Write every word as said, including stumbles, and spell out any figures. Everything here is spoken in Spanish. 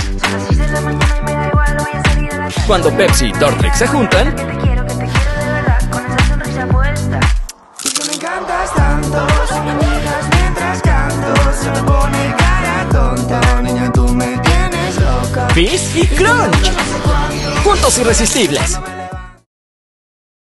Cuando Pepsi y Tortrix se juntan, Que te quiero, que te quiero de verdad, con esa sonrisa puesta. Y que me encantas tanto, si me miras mientras canto, se me pone cara tonta, niña, tú me tienes loca. Fizz y Crunch. Juntos irresistibles.